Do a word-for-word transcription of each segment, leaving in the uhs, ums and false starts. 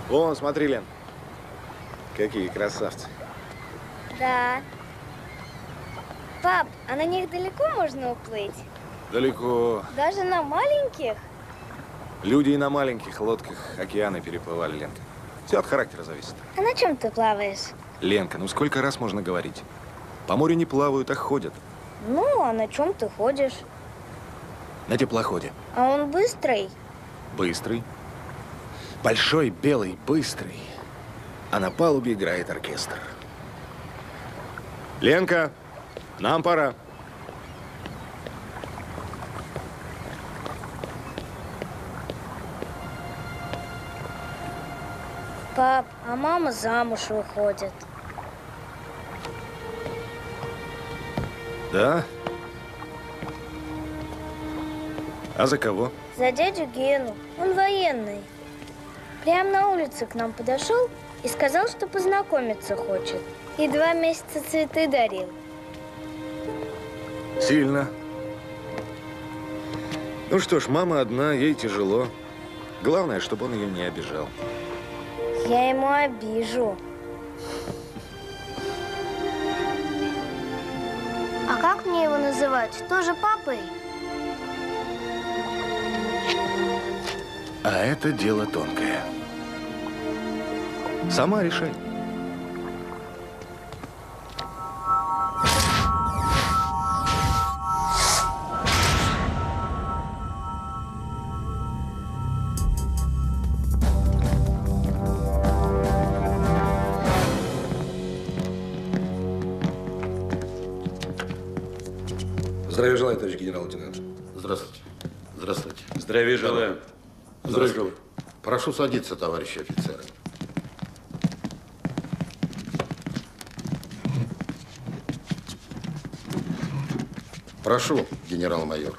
Вон, смотри, Лен. Какие красавцы. Да. Пап, а на них далеко можно уплыть? Далеко. Даже на маленьких? Люди и на маленьких лодках океаны переплывали, Ленка. Все от характера зависит. А на чем ты плаваешь? Ленка, ну сколько раз можно говорить? По морю не плавают, а ходят. Ну, а на чем ты ходишь? На теплоходе. А он быстрый? Быстрый. Большой, белый, быстрый. А на палубе играет оркестр. Ленка, нам пора. Пап, а мама замуж выходит. Да? А за кого? За дядю Гену. Он военный. Прямо на улице к нам подошел и сказал, что познакомиться хочет. И два месяца цветы дарил. Сильно. Ну что ж, мама одна, ей тяжело. Главное, чтобы он ее не обижал. Я ему обижу. А как мне его называть? Тоже папой? А это дело тонкое. Сама решай. Здравия желаю, товарищ генерал-лейтенант. Здравствуйте. Здравствуйте. Здравия желаю. Здравия желаю. Прошу садиться, товарищи офицеры. Прошу, генерал-майор.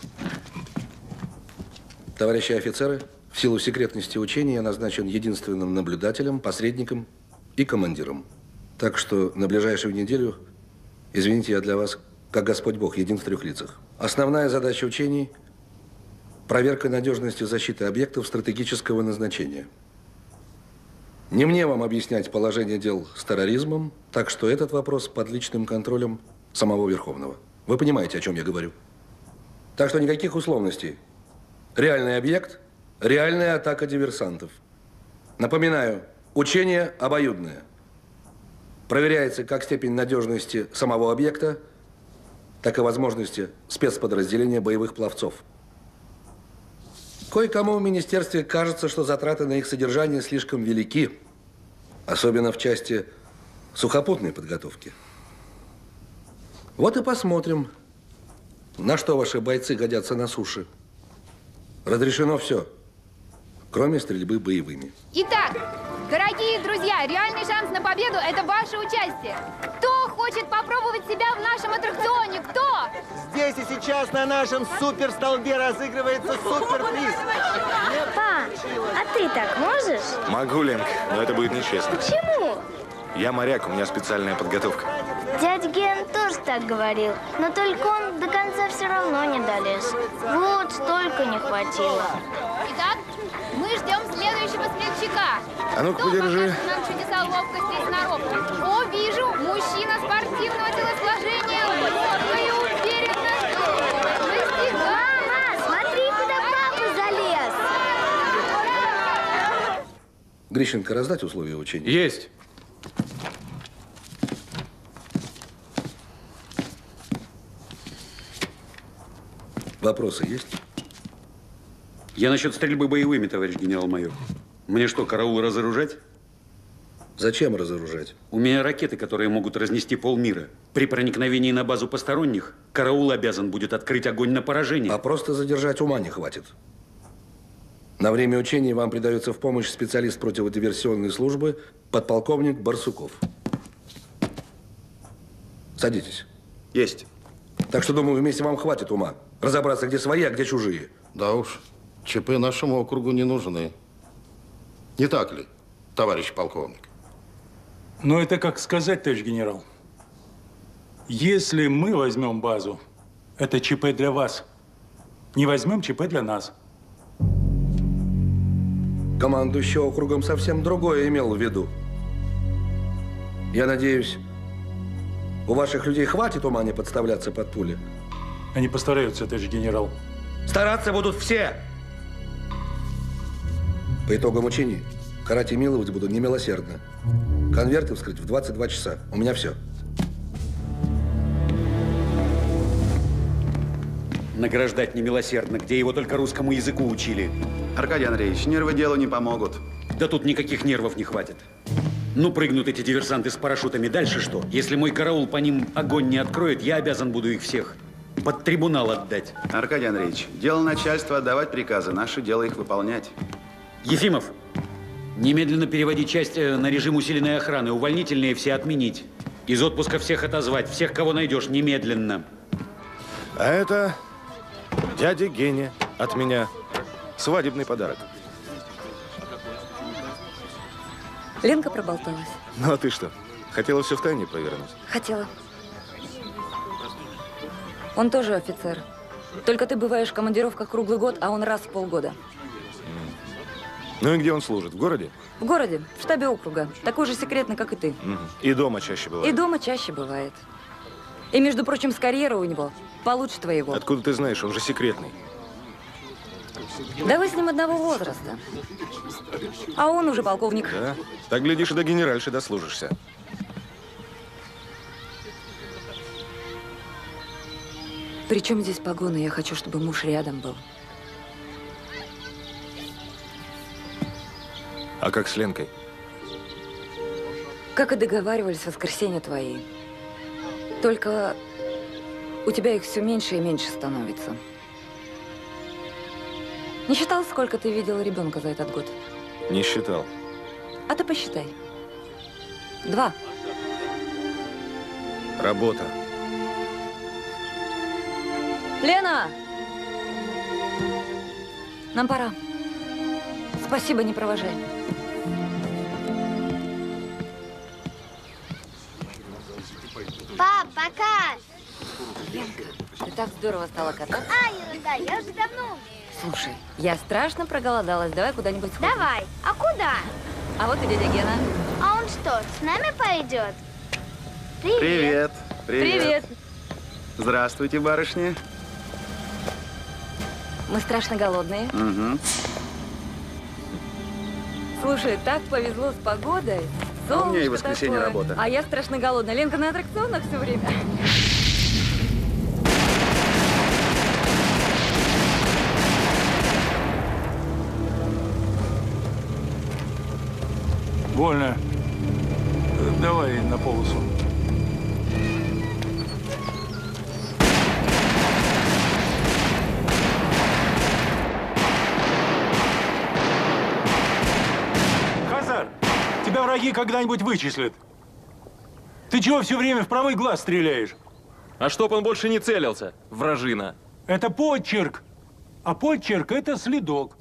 Товарищи офицеры, в силу секретности учения я назначен единственным наблюдателем, посредником и командиром. Так что на ближайшую неделю, извините, я для вас, как Господь Бог, един в трех лицах. Основная задача учений – проверка надежности защиты объектов стратегического назначения. Не мне вам объяснять положение дел с терроризмом, так что этот вопрос под личным контролем самого Верховного. Вы понимаете, о чем я говорю. Так что никаких условностей. Реальный объект, реальная атака диверсантов. Напоминаю, учение обоюдное. Проверяется как степень надежности самого объекта, так и возможности спецподразделения боевых пловцов. Кое-кому в министерстве кажется, что затраты на их содержание слишком велики, особенно в части сухопутной подготовки. Вот и посмотрим, на что ваши бойцы годятся на суше. Разрешено все, кроме стрельбы боевыми. Итак, дорогие друзья, реальный шанс на победу – это ваше участие. Кто хочет попробовать себя в нашем аттракционе? Кто? Здесь и сейчас на нашем суперстолбе разыгрывается суперприз. Па, а ты так можешь? Могу, Ленка, но это будет нечестно. Почему? Я моряк, у меня специальная подготовка. Дядя Ген тоже так говорил, но только он до конца все равно не долез. Вот столько не хватило. Итак, мы ждем следующего смельчака. А ну-ка, Кто подержи. покажет нам чудеса ловкости и сноровки? О, вижу, мужчина спортивного телосложения, высокой уверенности. Мама, смотри, куда папа залез. Грищенко, раздать условия учения? Есть. Вопросы есть? Я насчет стрельбы боевыми, товарищ генерал-майор. Мне что, караул разоружать? Зачем разоружать? У меня ракеты, которые могут разнести полмира. При проникновении на базу посторонних караул обязан будет открыть огонь на поражение. А просто задержать ума не хватит. На время учений вам придается в помощь специалист противодиверсионной службы, подполковник Барсуков. Садитесь. Есть. Так что, думаю, вместе вам хватит ума разобраться, где свои, а где чужие. Да уж, ЧП нашему округу не нужны. Не так ли, товарищ полковник? Ну, это как сказать, товарищ генерал. Если мы возьмем базу, это ЧП для вас. Не возьмем ЧП для нас. командующий округом совсем другое имел в виду. Я надеюсь, у ваших людей хватит ума не подставляться под пули? Они постараются, товарищ генерал. Стараться будут все. По итогам учений карать и миловать буду немилосердно. Конверты вскрыть в двадцать два часа. У меня все. Награждать немилосердно, где его только русскому языку учили. Аркадий Андреевич, нервы делу не помогут. Да тут никаких нервов не хватит. Ну, прыгнут эти диверсанты с парашютами. Дальше что? Если мой караул по ним огонь не откроет, я обязан буду их всех под трибунал отдать. Аркадий Андреевич, дело начальства отдавать приказы, наше дело их выполнять. Ефимов, немедленно переводи часть на режим усиленной охраны. Увольнительные все отменить. Из отпуска всех отозвать. Всех, кого найдешь, немедленно. А это дядя Геня от меня. Свадебный подарок. Ленка проболталась. Ну а ты что, хотела все в тайне провернуть? Хотела. Он тоже офицер. Только ты бываешь в командировках круглый год, а он раз в полгода. Ну и где он служит? В городе? В городе, в штабе округа. Такой же секретный, как и ты. Угу. И дома чаще бывает? И дома чаще бывает. И, между прочим, с карьерой у него получше твоего. Откуда ты знаешь? Он же секретный. Да вы с ним одного возраста. А он уже полковник. Да? Так, глядишь, и до генеральши дослужишься. Причем здесь погоны? Я хочу, чтобы муж рядом был. А как с Ленкой? Как и договаривались, в воскресенье твои. Только у тебя их все меньше и меньше становится. Не считал, сколько ты видела ребенка за этот год? Не считал. А ты посчитай. Два. Работа. Лена! Нам пора. Спасибо, не провожай. Пап, пока! Ленка, ты так здорово стала кататься. А, ерунда, я уже давно умею. Слушай, я страшно проголодалась. Давай куда-нибудь сходим. Давай. А куда? А вот и дядя Гена. А он что, с нами пойдет? Привет. Привет. Привет. Привет. Здравствуйте, барышни. Мы страшно голодные. Угу. Слушай, так повезло с погодой. А у меня и в Солнышко воскресенье такое. работа. А я страшно голодная. Ленка на аттракционах все время. Больно. Давай на полосу. Хазар, тебя враги когда-нибудь вычислят. Ты чего все время в правый глаз стреляешь? А чтоб он больше не целился, вражина. Это почерк. А почерк – это следок.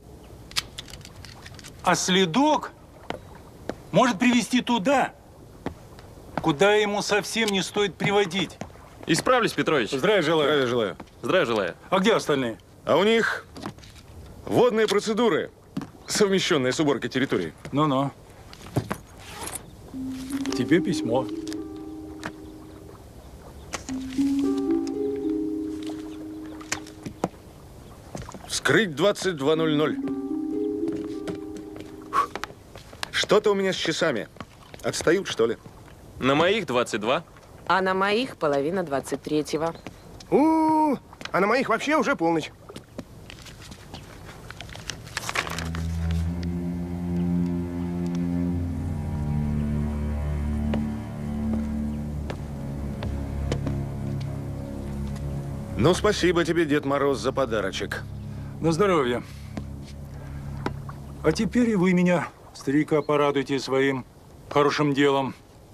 А следок может привести туда, куда ему совсем не стоит приводить. Исправлюсь, Петрович. Здравия желаю. Здравия желаю. Здравия желаю. А где остальные? А у них водные процедуры, совмещенные с уборкой территории. Ну-ну. Тебе письмо. Вскрыть двадцать два ноль ноль. Что-то у меня с часами. Отстают, что ли? На моих двадцать два. А на моих половина двадцать третьего. У-у-у, а на моих вообще уже полночь. Ну, спасибо тебе, Дед Мороз, за подарочек. На здоровье. А теперь и вы меня, старика, порадуйте своим хорошим делом.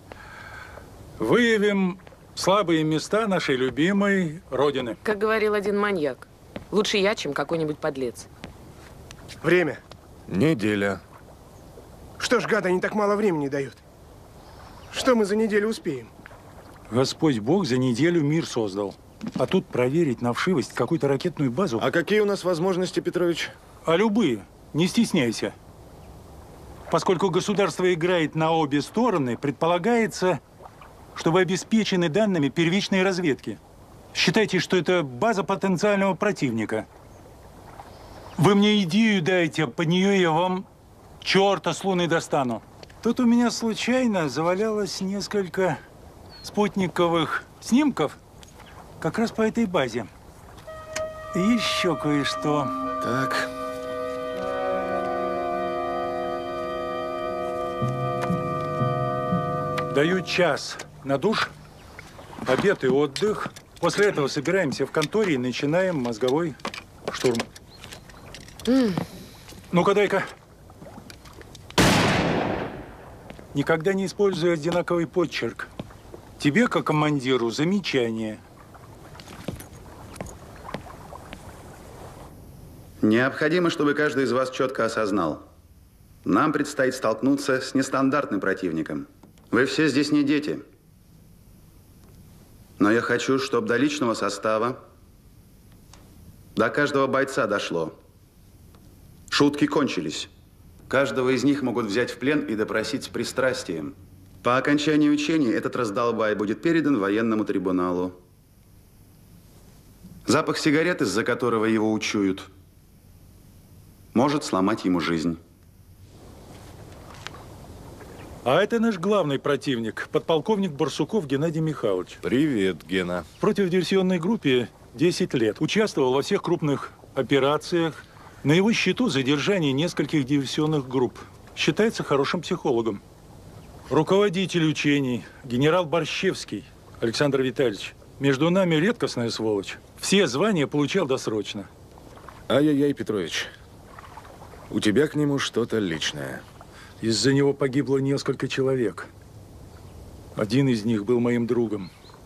Выявим слабые места нашей любимой Родины. Как говорил один маньяк, лучше я, чем какой-нибудь подлец. Время. Неделя. Что ж, гады, они так мало времени дают. Что мы за неделю успеем? Господь Бог за неделю мир создал. А тут проверить на вшивость какую-то ракетную базу. А какие у нас возможности, Петрович? А любые. Не стесняйся. Поскольку государство играет на обе стороны, предполагается, что вы обеспечены данными первичной разведки. Считайте, что это база потенциального противника. Вы мне идею дайте, а под нее я вам черта с луны достану. Тут у меня случайно завалялось несколько спутниковых снимков как раз по этой базе. И еще кое-что. Так. Даю час на душ, обед и отдых. После этого собираемся в конторе и начинаем мозговой штурм. Mm. Ну-ка, дай-ка. Никогда не используй одинаковый подчерк. Тебе, как командиру, замечание. Необходимо, чтобы каждый из вас четко осознал. Нам предстоит столкнуться с нестандартным противником. Вы все здесь не дети. Но я хочу, чтобы до личного состава, до каждого бойца дошло. Шутки кончились. Каждого из них могут взять в плен и допросить с пристрастием. По окончании учений этот раздолбай будет передан военному трибуналу. Запах сигарет, из-за которого его учуют, может сломать ему жизнь. А это наш главный противник, подполковник Барсуков Геннадий Михайлович. Привет, Гена. Против диверсионной группе десять лет. Участвовал во всех крупных операциях. На его счету задержание нескольких диверсионных групп. Считается хорошим психологом. Руководитель учений, генерал Борщевский Александр Витальевич. Между нами редкостная сволочь. Все звания получал досрочно. Ай-яй-яй, Петрович. У тебя к нему что-то личное. Из-за него погибло несколько человек. Один из них был моим другом.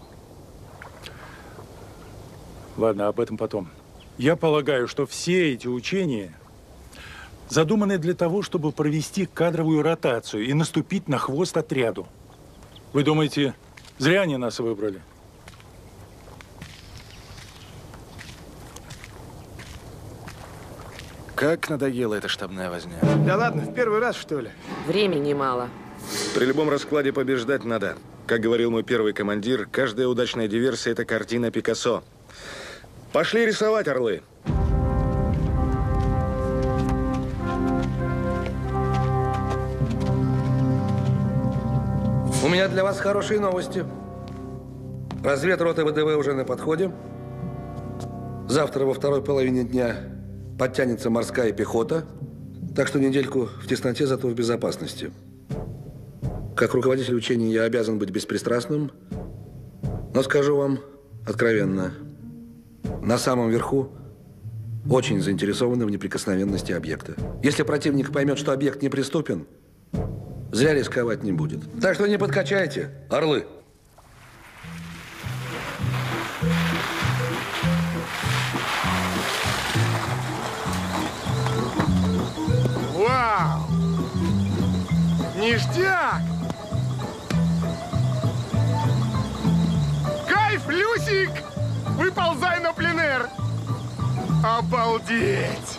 Ладно, об этом потом. Я полагаю, что все эти учения задуманы для того, чтобы провести кадровую ротацию и наступить на хвост отряду. Вы думаете, зря они нас выбрали? Как надоела эта штабная возня. Да ладно, в первый раз, что ли? Времени мало. При любом раскладе побеждать надо. Как говорил мой первый командир, каждая удачная диверсия – это картина Пикассо. Пошли рисовать, орлы. У меня для вас хорошие новости. Разведрота ВДВ уже на подходе. Завтра во второй половине дня подтянется морская пехота. Так что недельку в тесноте, зато в безопасности. Как руководитель учений я обязан быть беспристрастным. Но скажу вам откровенно. На самом верху очень заинтересованы в неприкосновенности объекта. Если противник поймет, что объект неприступен, зря рисковать не будет. Так что не подкачайте, орлы. Вау! Ништяк! Кайф, Люсик! Выползай на пленэр! Обалдеть!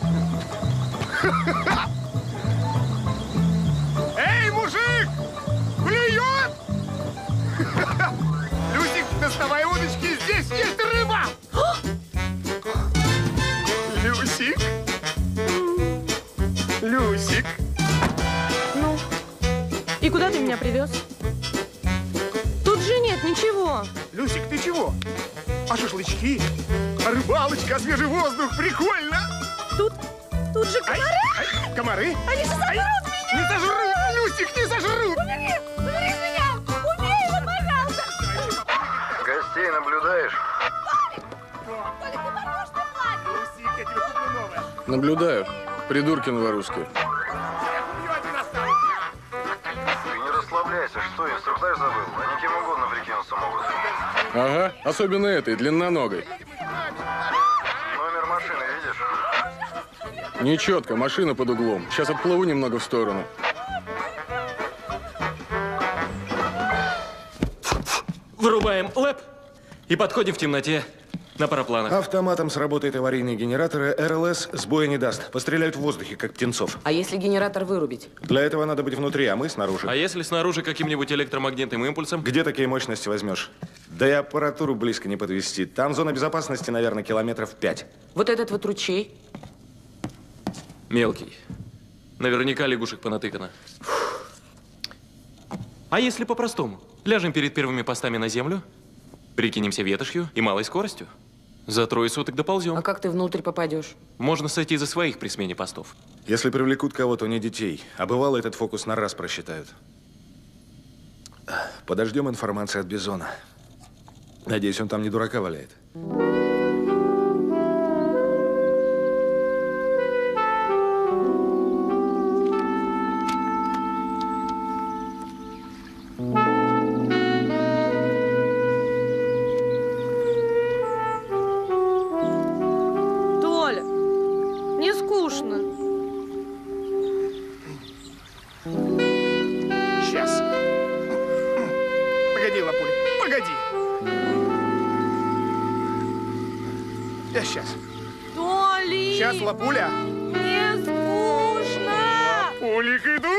Эй, мужик! Клюет! Люсик, доставай удочки, здесь есть рыба! Люсик! Люсик! Ну, и куда ты меня привез? Тут же нет ничего. Люсик, ты чего? А шашлычки? А рыбалочка, а свежий воздух, прикольно! Тут, тут же комары! Ай, ай, комары? Они же сожрут меня! Не сожрут, Люсик, не сожрут! Убери, убери меня! Убей его, пожалуйста! Гостей наблюдаешь? Толик, ты похож на платье! Люсик, я тебе куплю новое. Наблюдаю. Придурки новорусские. Ты не расслабляйся, что, инструктаж забыл? Они кем угодно прикинуться могут. Ага, особенно этой, длинноногой. Номер машины видишь? Нечетко, машина под углом. Сейчас отплыву немного в сторону. Вырубаем лэп и подходим в темноте. На парапланах. Автоматом сработает аварийный генератор, и эр эл эс сбоя не даст. Постреляют в воздухе, как птенцов. А если генератор вырубить? Для этого надо быть внутри, а мы снаружи. А если снаружи каким-нибудь электромагнитным импульсом? Где такие мощности возьмешь? Да и аппаратуру близко не подвести. Там зона безопасности, наверное, километров пять. Вот этот вот ручей? Мелкий. Наверняка лягушек понатыкано. А если по-простому? Ляжем перед первыми постами на землю, прикинемся ветошью и малой скоростью. За трое суток доползем. А как ты внутрь попадешь? Можно сойти за своих при смене постов. Если привлекут кого-то, не детей. А бывало, этот фокус на раз просчитают. Подождем информации от Бизона. Надеюсь, он там не дурака валяет. Толя, не скучно. Сейчас. Погоди, Лапуля, погоди. Я сейчас. Толи! Сейчас, Лапуля. Не скучно! Лапулик, иду!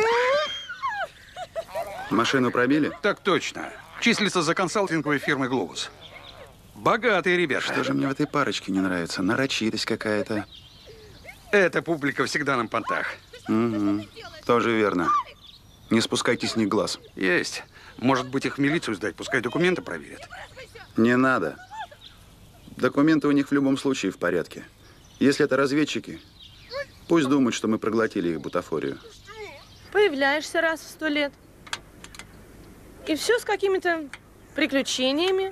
Машину пробили? Так точно. Числится за консалтинговой фирмой «Глобус». Богатые ребята. Что же мне в этой парочке не нравится? Нарочитость какая-то. Эта публика всегда на понтах. Угу. Тоже верно. Не спускайте с них глаз. Есть. Может быть, их в милицию сдать, пускай документы проверят. Не надо. Документы у них в любом случае в порядке. Если это разведчики, пусть думают, что мы проглотили их бутафорию. Появляешься раз в сто лет. И все с какими-то приключениями.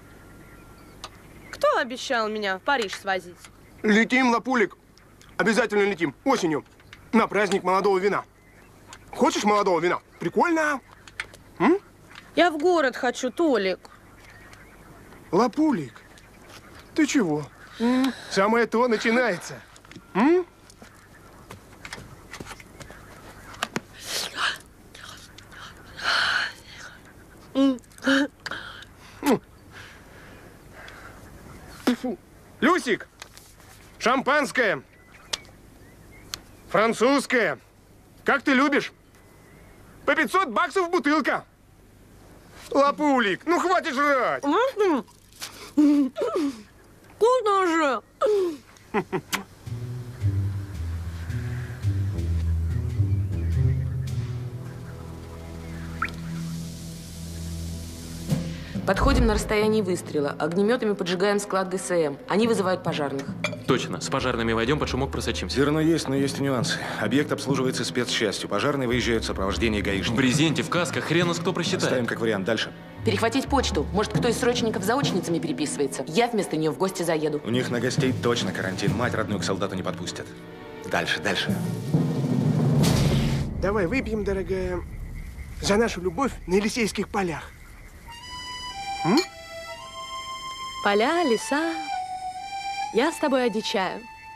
Кто обещал меня в Париж свозить? Летим, Лапулик. Обязательно летим. Осенью. На праздник молодого вина. Хочешь молодого вина? Прикольно. М? Я в город хочу, Толик. Лапулик, ты чего? М? Самое то начинается. М? Фу. Люсик, шампанское, французское. Как ты любишь? По пятьсот баксов бутылка. Лапулик, ну хватит жрать. Вкусно же. Подходим на расстоянии выстрела. Огнеметами поджигаем склад гэ эс эм. Они вызывают пожарных. Точно. С пожарными войдем, под шумок просочимся. Зерно есть, но есть и нюансы. Объект обслуживается спецчастью. Пожарные выезжают в сопровождении гаишников. В брезенте, в касках, хрен нас кто просчитает. Ставим как вариант. Дальше. Перехватить почту. Может, кто из срочников заочницами переписывается. Я вместо нее в гости заеду. У них на гостей точно карантин. Мать родную к солдату не подпустят. Дальше, дальше. Давай выпьем, дорогая, за нашу любовь на Елисейских полях. М? Поля, леса. Я с тобой одичаю.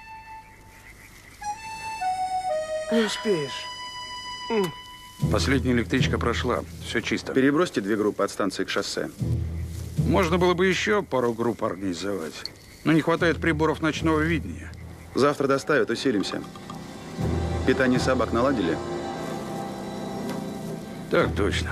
Не успеешь. М. Последняя электричка прошла. Все чисто. Перебросьте две группы от станции к шоссе. Можно было бы еще пару групп организовать. Но не хватает приборов ночного видения. Завтра доставят, усилимся. Питание собак наладили? Так точно.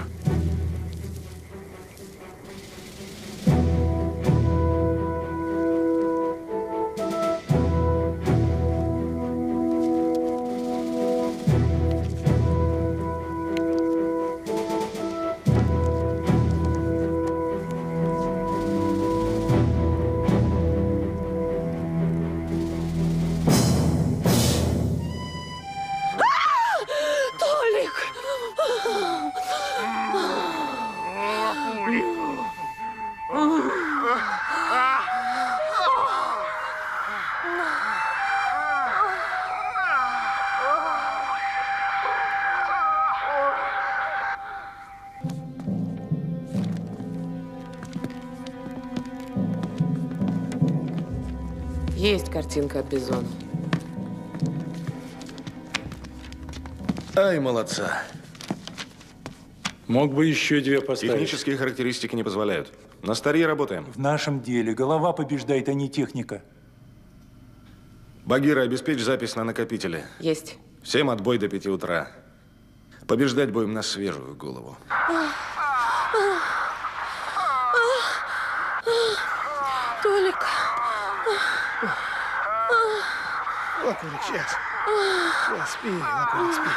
Есть картинка от Бизона. Ай, молодца. Мог бы еще две поставить. Технические характеристики не позволяют. На старе работаем. В нашем деле голова побеждает, а не техника. Багира, обеспечь запись на накопителе. Есть. Всем отбой до пяти утра. Побеждать будем на свежую голову. Толик. Лакулик, сейчас. Сейчас, спи, Лакулик, спи.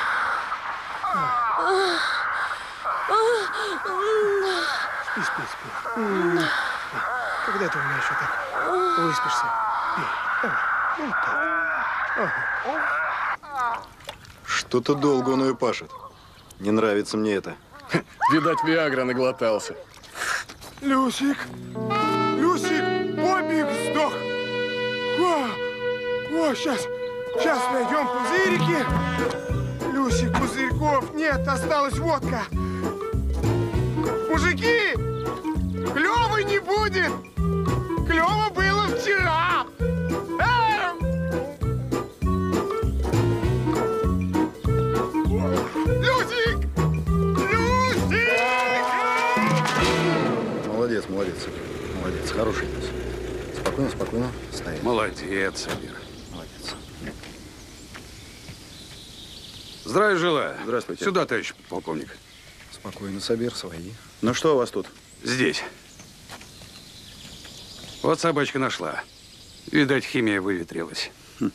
Спи, спи, спи. Когда ты у меня еще так выспишься? Спи. Давай. Вот так. Ага. Что-то долго он ее пашет. Не нравится мне это. Видать, Виагра наглотался. Люсик! Люсик! Бобик сдох! О, о, сейчас, сейчас найдем пузырики. Люсик, пузырьков нет, осталась водка. Мужики, клёвый не будет. Клёво было вчера. Эм! Люсик! Люсик! Молодец, молодец. Молодец, хороший пес. Спокойно, спокойно. Стоять. Молодец, Сабир. Молодец. Здравия желаю. Здравствуйте. Сюда, товарищ полковник. Спокойно, Сабир, свои. Ну что у вас тут? Здесь. Вот собачка нашла. Видать, химия выветрилась. Хм.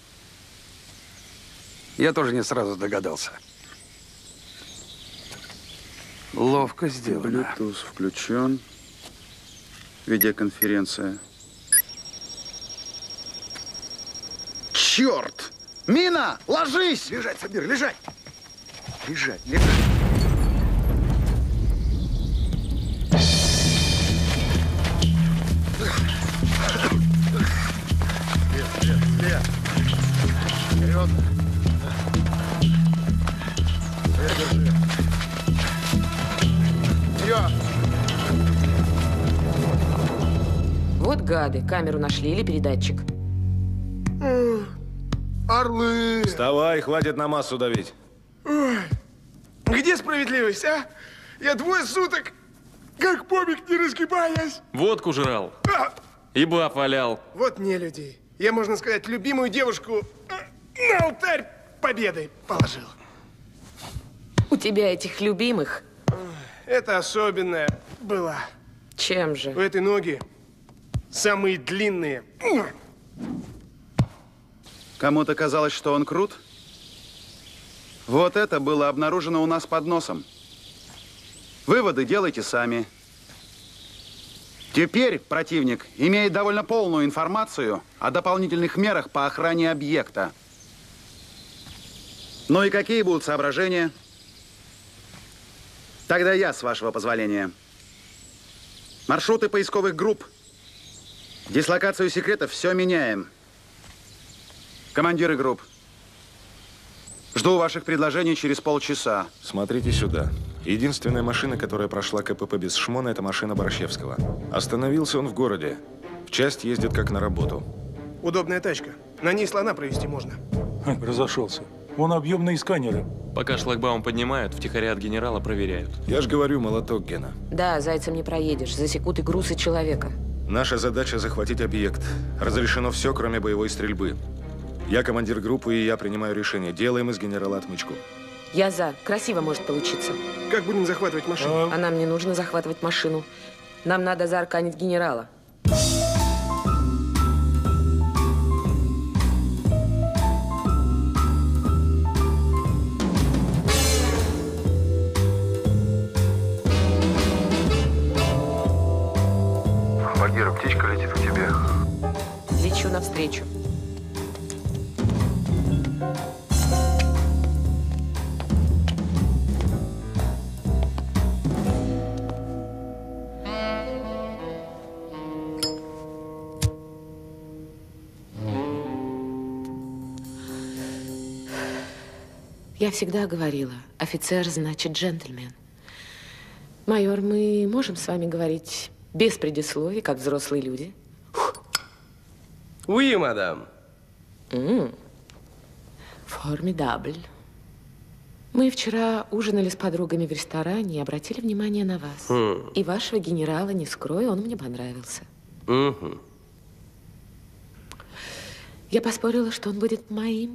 Я тоже не сразу догадался. Ловко сделано. Bluetooth включен. Видеоконференция. Черт! Мина! Ложись! Лежать, Сабир, лежать! Лежать, лежать! След, след, след. Вперед. След держи. Вперед. Вот гады. Камеру нашли или передатчик? Орлы! Вставай, хватит на массу давить. Ой, где справедливость, а? Я двое суток, как Бобик, не разгибаясь. Водку жрал. А! И баб валял. Вот не людей. Я, можно сказать, любимую девушку на алтарь победы положил. У тебя этих любимых? Это особенная была. Чем же? У этой ноги самые длинные. Кому-то казалось, что он крут? Вот это было обнаружено у нас под носом. Выводы делайте сами. Теперь противник имеет довольно полную информацию о дополнительных мерах по охране объекта. Ну и какие будут соображения? Тогда я, с вашего позволения. Маршруты поисковых групп. Дислокацию секретов все меняем. Командиры групп. Жду ваших предложений через полчаса. Смотрите сюда. Единственная машина, которая прошла КПП без шмона, это машина Борщевского. Остановился он в городе. В часть ездит как на работу. Удобная тачка. На ней слона провести можно. Разошелся. Вон объемные сканеры. Пока шлагбаум поднимают, втихаря от генерала проверяют. Я ж говорю, молоток, Гена. Да, зайцем не проедешь. Засекут и груз, и человека. Наша задача захватить объект. Разрешено все, кроме боевой стрельбы. Я командир группы, и я принимаю решение. Делаем из генерала отмычку. Я за. Красиво может получиться. Как будем захватывать машину? А нам не нужно захватывать машину. Нам надо заарканить генерала. Багира, птичка летит к тебе. Лечу навстречу. Я всегда говорила, офицер значит джентльмен. Майор, мы можем с вами говорить без предисловий, как взрослые люди? Oui, мадам. М-м. Формидабль. Мы вчера ужинали с подругами в ресторане и обратили внимание на вас. Хм. И вашего генерала, не скрою, он мне понравился. Угу. Я поспорила, что он будет моим.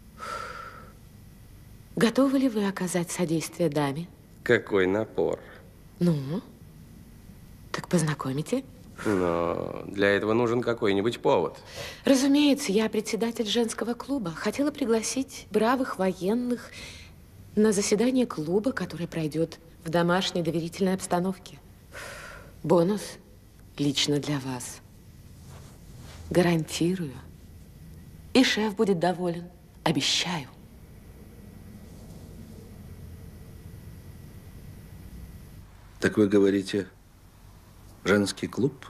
Готовы ли вы оказать содействие даме? Какой напор. Ну, так познакомите. Но для этого нужен какой-нибудь повод. Разумеется, я председатель женского клуба. Хотела пригласить бравых военных на заседание клуба, которое пройдет в домашней доверительной обстановке. Бонус лично для вас. Гарантирую. И шеф будет доволен. Обещаю. Так вы говорите, женский клуб?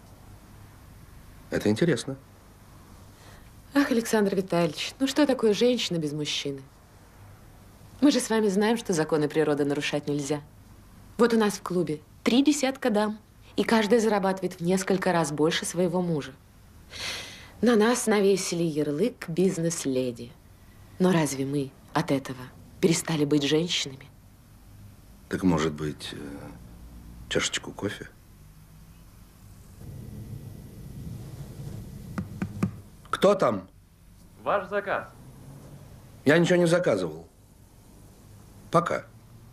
Это интересно. Ах, Александр Витальевич, ну что такое женщина без мужчины? Мы же с вами знаем, что законы природы нарушать нельзя. Вот у нас в клубе три десятка дам, и каждая зарабатывает в несколько раз больше своего мужа. На нас навесили ярлык бизнес-леди. Но разве мы от этого перестали быть женщинами? Так, может быть, чашечку кофе? Кто там? Ваш заказ. Я ничего не заказывал. Пока.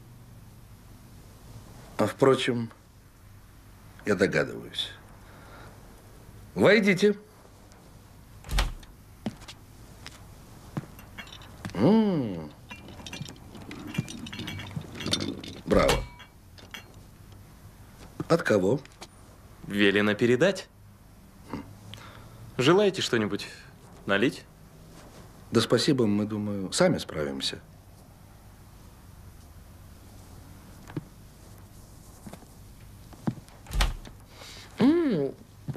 А, впрочем, я догадываюсь. Войдите. М-м-м. Браво. От кого? Велено передать. Желаете что-нибудь налить? Да спасибо, мы, думаю, сами справимся. М-м,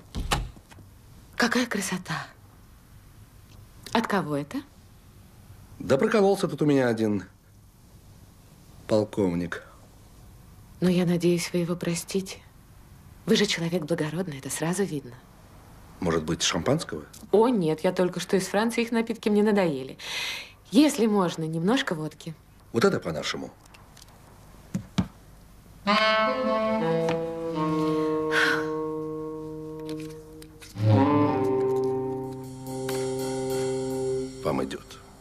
какая красота. От кого это? Да прокололся тут у меня один полковник. Но я надеюсь, вы его простите. Вы же человек благородный, это сразу видно. Может быть, шампанского? О, нет, я только что из Франции, их напитки мне надоели. Если можно, немножко водки. Вот это по-нашему. Вам идет.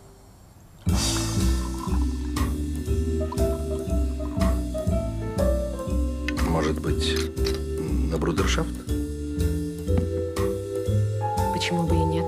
Может быть, на брудершафт? Почему бы и нет?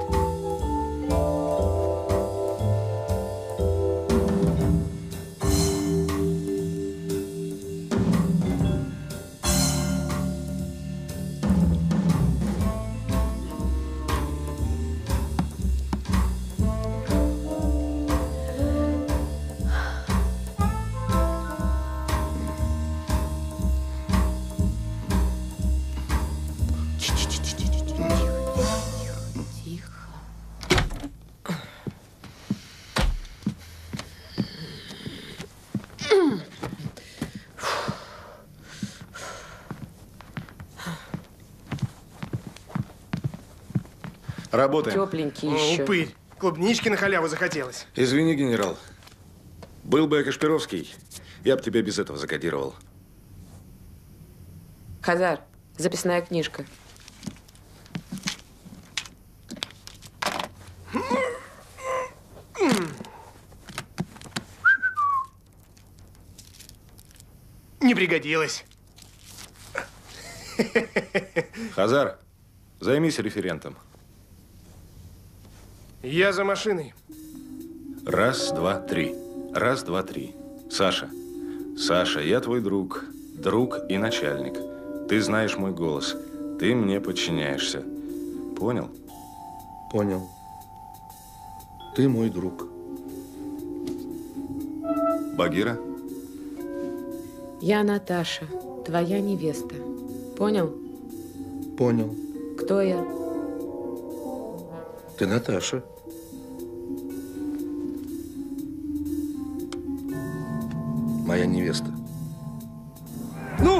Работаем. Тепленький еще. Упырь. Клубнички на халяву захотелось. Извини, генерал. Был бы я Кашпировский, я бы тебя без этого закодировал. Хазар, записная книжка. Не пригодилось. Хазар, займись референтом. Я за машиной. Раз, два, три. Раз, два, три. Саша. Саша, я твой друг. Друг и начальник. Ты знаешь мой голос. Ты мне подчиняешься. Понял? Понял. Ты мой друг. Багира? Я Наташа, твоя невеста. Понял? Понял. Кто я? Ты Наташа. Моя невеста. Ну!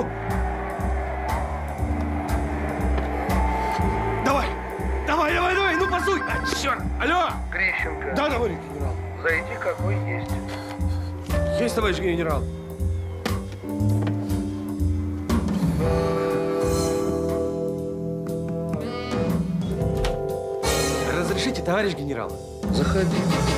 Давай! Давай, давай, давай! Ну, пасуй! А, черт! Алло! Грищенко. Да, товарищ генерал. Зайди, какой есть. Есть, товарищ генерал. Разрешите, товарищ генерал? Заходи.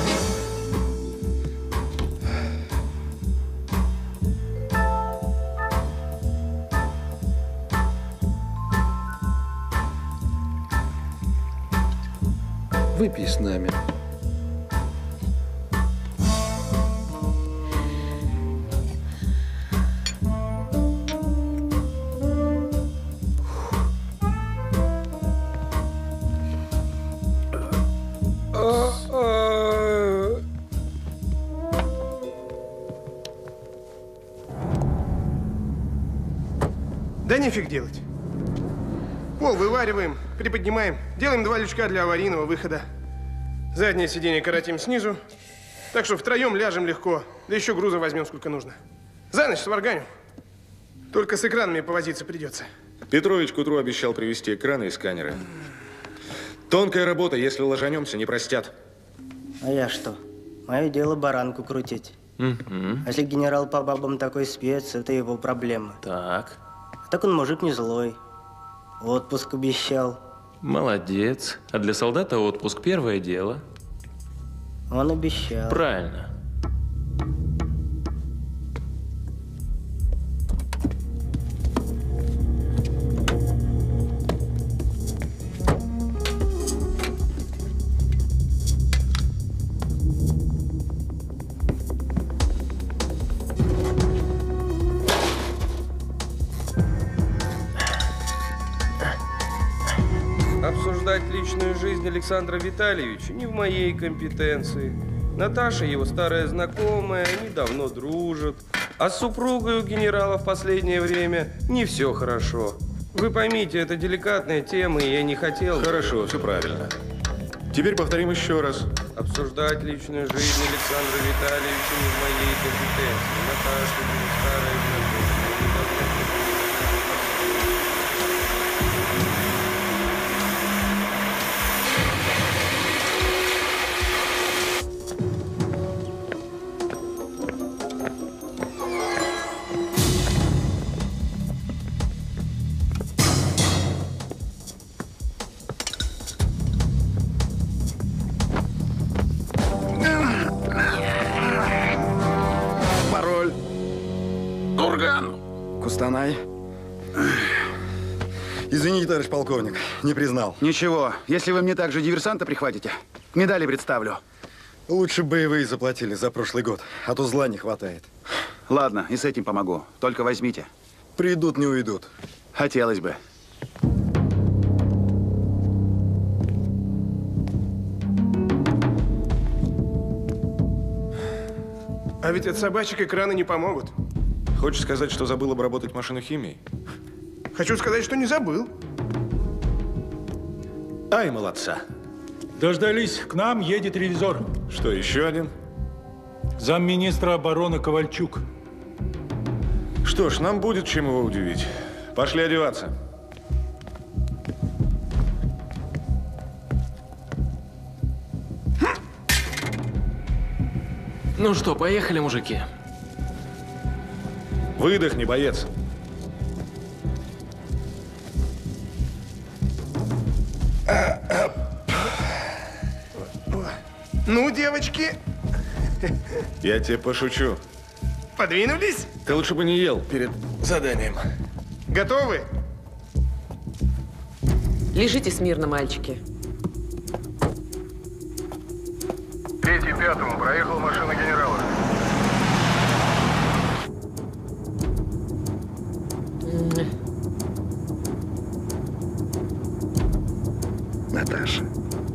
Выпей с нами. Да нефиг делать. Пол вывариваем, приподнимаем, делаем два лючка для аварийного выхода. Заднее сиденье коротим снизу, так что втроем ляжем легко, да еще груза возьмем сколько нужно. За ночь сварганю. Только с экранами повозиться придется. Петрович к утру обещал привезти экраны и сканеры. Тонкая работа, если ложанемся, не простят. А я что? Мое дело баранку крутить. Угу. А если генерал по бабам такой спец, это его проблема. Так. А так он мужик не злой. Отпуск обещал. Молодец. А для солдата отпуск первое дело. Он обещал. Правильно. Обсуждать личную жизнь Александра Витальевича не в моей компетенции. Наташа его старая знакомая, они давно дружат. А с супругой у генерала в последнее время не все хорошо. Вы поймите, это деликатная тема, и я не хотел… Хорошо, все правильно. Теперь повторим еще раз. Обсуждать личную жизнь Александра Витальевича не в моей компетенции. Наташа его старая знакомая, они давно дружат. Пароль. Урган. Кустанай. Извините, товарищ полковник, не признал. Ничего, если вы мне также диверсанта прихватите, медали представлю. Лучше боевые заплатили за прошлый год, а то зла не хватает. Ладно, и с этим помогу. Только возьмите. Придут, не уйдут. Хотелось бы. А ведь от собачек экраны не помогут. Хочешь сказать, что забыл обработать машину химией? Хочу сказать, что не забыл. Ай, молодца. Дождались, к нам едет ревизор. Что, еще один? Замминистра обороны Ковальчук. Что ж, нам будет чем его удивить. Пошли одеваться. Ну что, поехали, мужики. Выдохни, боец. Ну, девочки, Я тебе пошучу. подвинулись? Ты лучше бы не ел перед заданием. Готовы? Лежите смирно, мальчики. Третий пятому проехала машина генерала. Наташа.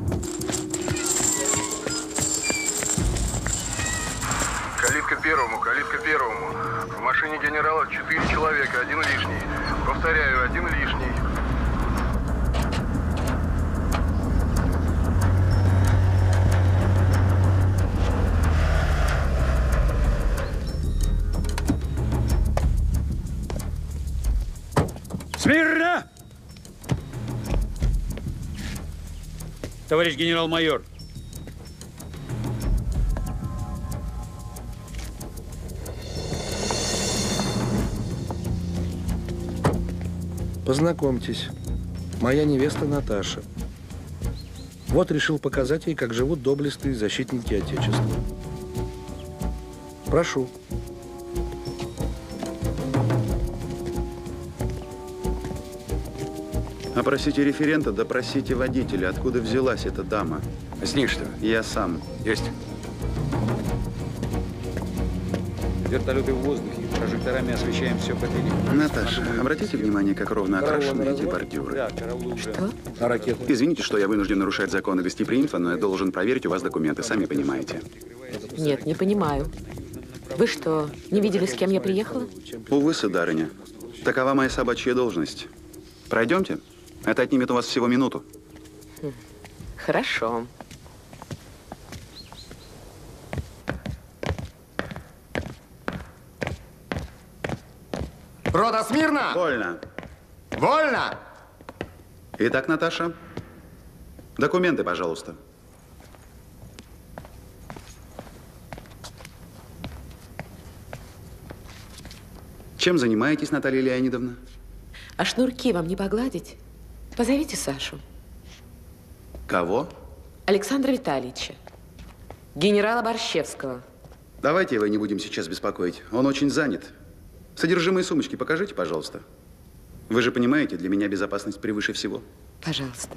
Калитка первому, калитка первому. В машине генерала четыре человека, один лишний. Повторяю, один лишний. Смирно! Товарищ генерал-майор. Познакомьтесь, моя невеста Наташа. Вот решил показать ей, как живут доблестные защитники Отечества. Прошу. Опросите референта, допросите водителя. Откуда взялась эта дама? А с ней что? Я сам. Есть. Вертолеты в воздухе. Прожекторами освещаем все по периметру. Наташа, обратите внимание, как ровно окрашены эти бордюры. Что? А ракеты? Извините, что я вынужден нарушать законы гостеприимства, но я должен проверить у вас документы, сами понимаете. Нет, не понимаю. Вы что, не видели, с кем я приехала? Увы, сударыня. Такова моя собачья должность. Пройдемте. Это отнимет у вас всего минуту. Хм. Хорошо. Рота, смирно! Вольно. Вольно! Итак, Наташа, документы, пожалуйста. Чем занимаетесь, Наталья Леонидовна? А шнурки вам не погладить? Позовите Сашу. Кого? Александра Витальевича. Генерала Борщевского. Давайте его не будем сейчас беспокоить. Он очень занят. Содержимое сумочки покажите, пожалуйста. Вы же понимаете, для меня безопасность превыше всего. Пожалуйста.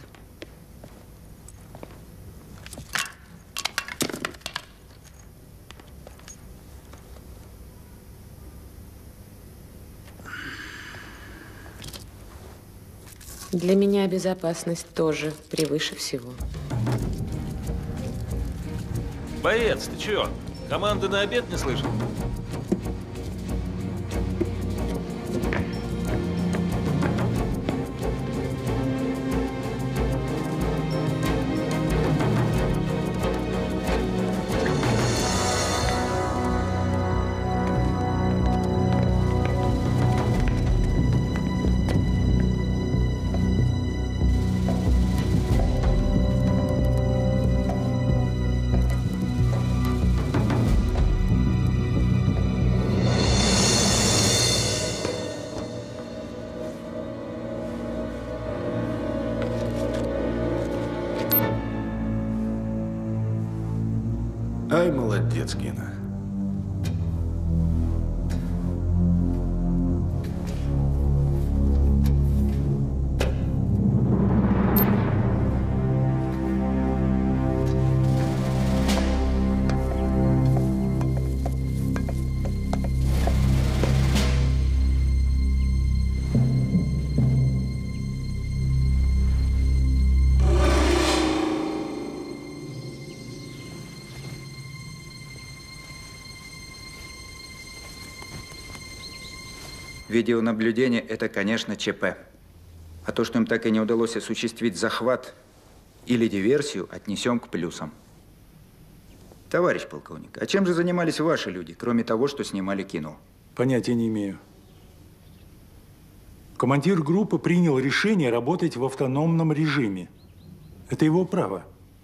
Для меня безопасность тоже превыше всего. Боец, ты чё? Команды на обед не слышал? Ай, молодец, Гена. Видеонаблюдение – это, конечно, ЧП. А то, что им так и не удалось осуществить захват или диверсию, отнесем к плюсам. Товарищ полковник, а чем же занимались ваши люди, кроме того, что снимали кино? Понятия не имею. Командир группы принял решение работать в автономном режиме. Это его право.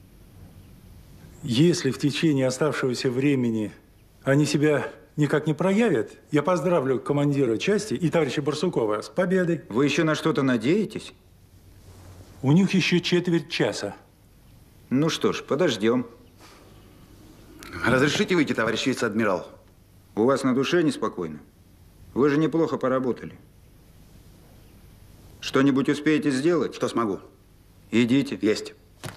Если в течение оставшегося времени они себя никак не проявят, я поздравлю командира части и товарища Барсукова с победой. Вы еще на что-то надеетесь? У них еще четверть часа. Ну что ж, подождем. Разрешите выйти, товарищ вице-адмирал? У вас на душе неспокойно? Вы же неплохо поработали. Что-нибудь успеете сделать? Что смогу? Идите. Есть.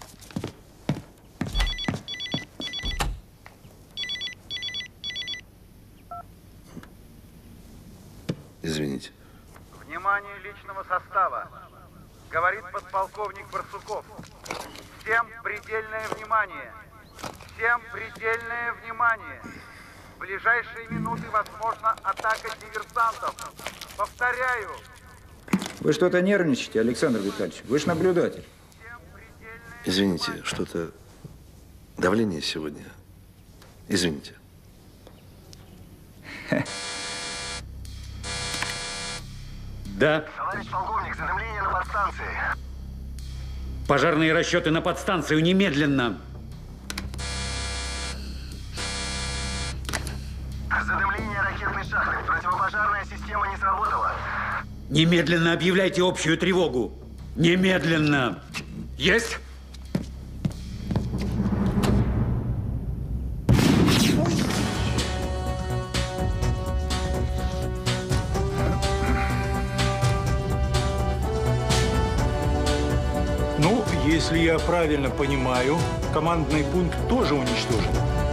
Извините. Внимание личного состава. Говорит подполковник Барсуков. Всем предельное внимание. Всем предельное внимание. В ближайшие минуты возможна атака диверсантов. Повторяю. Вы что-то нервничаете, Александр Витальевич. Вы ж наблюдатель. Извините, что-то давление сегодня. Извините. Да. Товарищ полковник, задымление на подстанции. Пожарные расчеты на подстанцию немедленно. Задымление ракетной шахты. Противопожарная система не сработала. Немедленно объявляйте общую тревогу. Немедленно. Есть. Ну, если я правильно понимаю, командный пункт тоже уничтожен.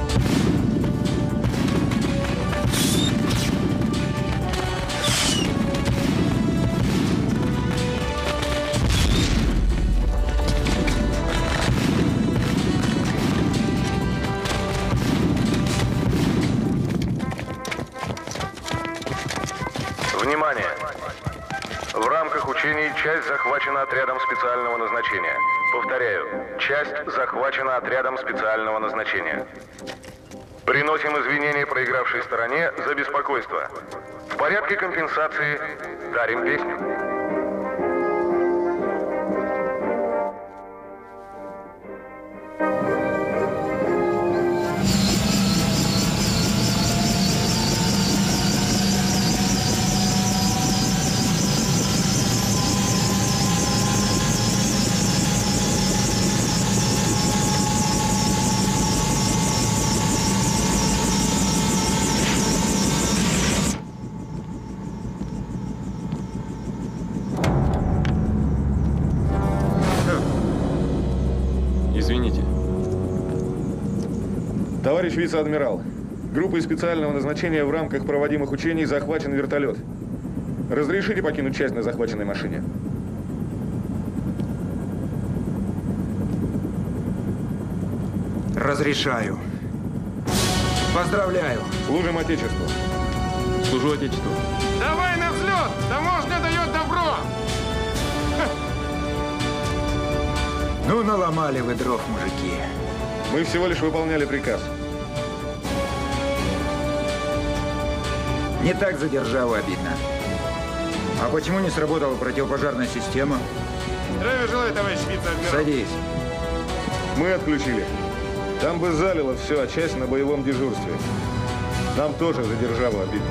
Внимание! В рамках учений часть захвачена отрядом специального назначения. Повторяю, часть захвачена отрядом специального назначения. Приносим извинения проигравшей стороне за беспокойство. В порядке компенсации дарим песню. Товарищ вице-адмирал, группой специального назначения в рамках проводимых учений захвачен вертолет. Разрешите покинуть часть на захваченной машине? Разрешаю. Поздравляю. Служим Отечеству. Служу Отечеству. Давай на взлет! Таможня дает добро! Ну, наломали вы дров, мужики. Мы всего лишь выполняли приказ. Не так за державу обидно. А почему не сработала противопожарная система? Здравия желаю, товарищ вице-адмирал. Садись. Мы отключили. Там бы залило все, а часть на боевом дежурстве. Нам тоже за державу обидно.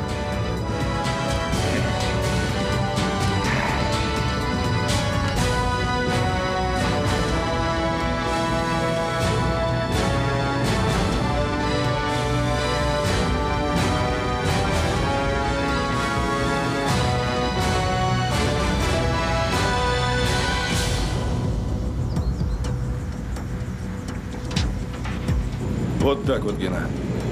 Вот так вот, Гена.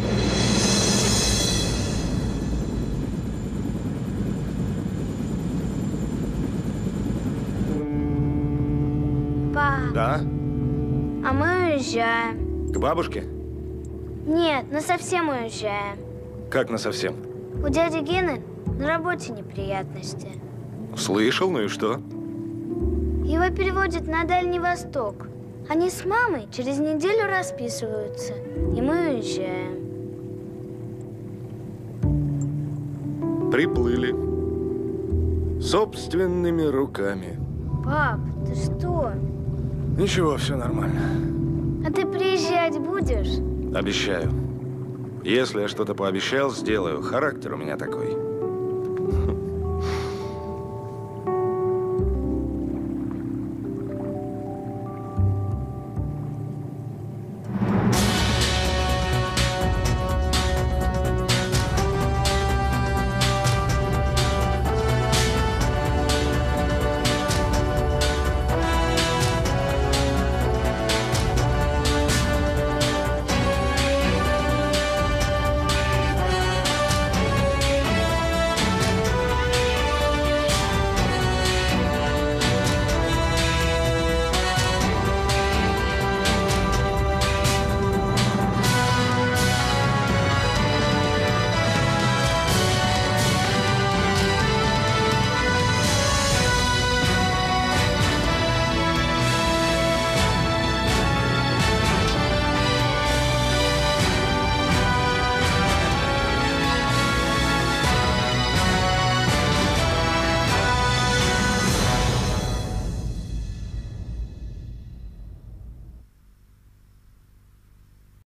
Пап, Да? а мы уезжаем. К бабушке? Нет, насовсем уезжаем. Как насовсем? У дяди Гены на работе неприятности. Слышал, ну и что? Его переводят на Дальний Восток. Они с мамой через неделю расписываются, и мы уезжаем. Приплыли. Собственными руками. Пап, ты что? Ничего, все нормально. А ты приезжать будешь? Обещаю. Если я что-то пообещал, сделаю. Характер у меня такой.